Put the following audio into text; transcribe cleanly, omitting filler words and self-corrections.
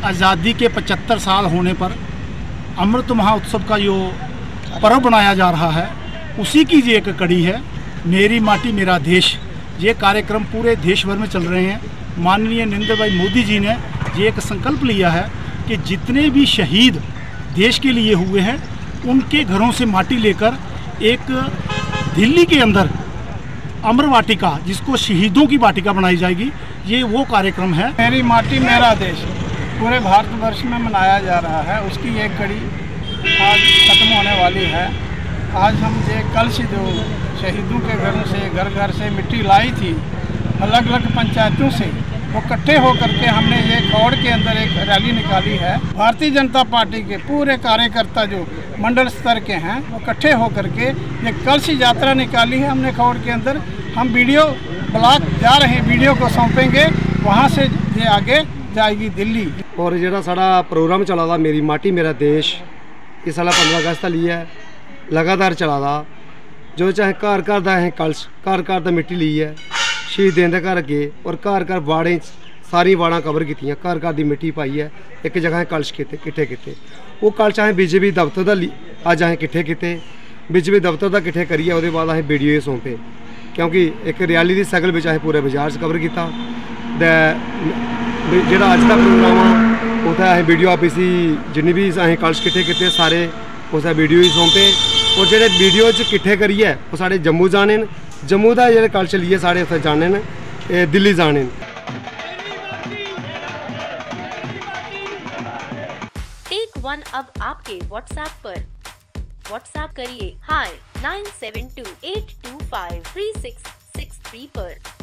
आज़ादी के 75 साल होने पर अमृत महोत्सव का जो पर्व बनाया जा रहा है, उसी की ये एक कड़ी है मेरी माटी मेरा देश। ये कार्यक्रम पूरे देश भर में चल रहे हैं। माननीय नरेंद्र भाई मोदी जी ने ये एक संकल्प लिया है कि जितने भी शहीद देश के लिए हुए हैं, उनके घरों से माटी लेकर एक दिल्ली के अंदर अमर वाटिका, जिसको शहीदों की वाटिका बनाई जाएगी, ये वो कार्यक्रम है। मेरी माटी मेरा देश पूरे भारतवर्ष में मनाया जा रहा है, उसकी एक कड़ी आज ख़त्म होने वाली है। आज हम ये कल से जो शहीदों के घरों से घर घर से मिट्टी लाई थी, अलग अलग पंचायतों से, वो इकट्ठे होकर के हमने ये खौड़ के अंदर एक रैली निकाली है। भारतीय जनता पार्टी के पूरे कार्यकर्ता जो मंडल स्तर के हैं, वो इकट्ठे होकर के ये कल सी यात्रा निकाली है हमने खौड़ के अंदर। हम वीडियो ब्लॉक जा रहे हैं, वीडियो को सौंपेंगे, वहाँ से ये आगे जाएगी दिल्ली। और जो साड़ा प्रोग्राम चला था मेरी माटी मेरा देश, ये साला 15 अगस्त लिए है, लगातार चला था। जो चाहे घर घर का अं कलश घर घर का मिट्टी ली है शहीदें के घर अगे, और घर घर वाड़े सारी वाड़ा कवर की, घर घर की मिट्टी पाई है, एक जगह कलश किट्ठे किए। वो कलश अं बीजेपी दफ्तर का अज अं किट्ठे किए, बीजेपी दफ्तर का किट्ठे करिए, उसके बाद अं वीडियो सौंपे, क्योंकि एक रैली की शकल में अं पूरे बाजार से कवर किया। जोड़ा अज का प्रोग्राम आ उत्थे अं वीडियो आप इसी जिन्नी भी अं कलश किट्ठे किए सारे उस वीडियो ही सौंपे। और जो वीडियो किट्ठे करिए वो साढ़े जम्मू जाने, जम्मू का जो कलश लिए साढ़े उत्थे जाने, दिल्ली जाने। टेक वन अब आपके व्हाट्सएप पर। व्हाट्सएप करिए हाय 9728253663 पर।